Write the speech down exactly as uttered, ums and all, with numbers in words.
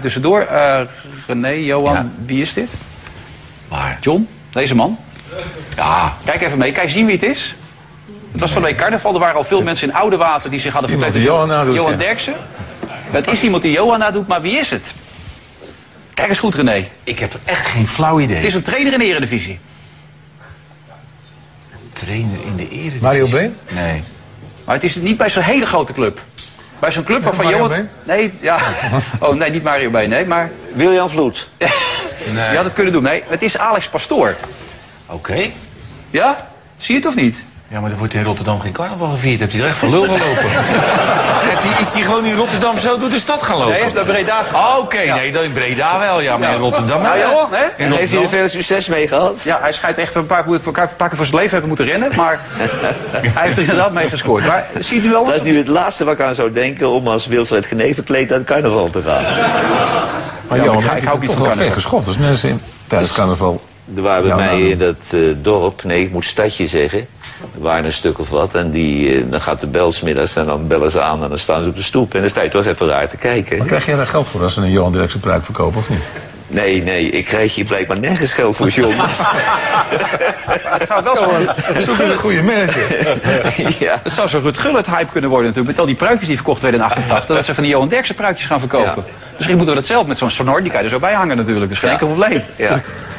Tussendoor, uh, René, Johan, ja. Wie is dit? Waar? John, deze man. Ja. Kijk even mee, kijk zien wie het is. Het was van de week carnaval, er waren al veel mensen in Oudewater die zich hadden verkleed als Johan, Johan, Johan Derksen. Het is iemand die Johan nadoet, maar wie is het? Kijk eens goed, René. Ik heb echt geen flauw idee. Het is een trainer in de Eredivisie. Trainer in de Eredivisie? Mario Been? Nee. Maar het is niet bij zo'n hele grote club. Bij zo'n club waarvan Mario Johan... Been? Nee, ja. Oh nee, niet Mario Been, nee, maar... William Vloed. Nee. Je had het kunnen doen. Nee, het is Alex Pastoor. Oké. Okay. Ja? Zie je het of niet? Ja, maar er wordt in Rotterdam geen carnaval gevierd. Heeft hij er echt voor lul gelopen? Is hij gewoon in Rotterdam zo door de stad gaan lopen? Nee, hij is naar Breda gegaan. Oh, oké, ja. Nee, dan in Breda wel. Ja, maar ja. in Rotterdam... Nou, Johan, hè? En Rotterdam... heeft hij er veel succes mee gehad? Ja, hij schijnt echt een paar, een paar, een paar keer voor zijn leven hebben moeten rennen. Maar hij heeft er inderdaad mee gescoord. Maar ziet u wel... Dat is nu het laatste wat ik aan zou denken om als Wilfred Genee verkleed naar het carnaval te gaan. Maar ja, Johan, ik, ik hou niet van carnaval. Geschopt als mensen in, tijdens dus, carnaval... Er waren bij mij in dat uh, dorp, nee, ik moet stadje zeggen. Er waren een stuk of wat en die, uh, dan gaat de bel 's middags en dan bellen ze aan en dan staan ze op de stoep. En dan sta je toch even raar te kijken. Maar krijg jij daar geld voor als ze een Johan Derksen pruik verkopen of niet? Nee, nee, ik krijg hier blijkbaar nergens geld voor, John. Het zou wel zo'n zo een goede manager. Ja. Het zou zo'n Ruud Gullit hype kunnen worden natuurlijk. Met al die pruikjes die verkocht werden in achtentachtig. Dat ze van die Johan Derksen pruikjes gaan verkopen. Ja. Misschien moeten we dat zelf met zo'n sonor, die kan je er zo bij hangen natuurlijk. Dus geen enkel probleem. Ja.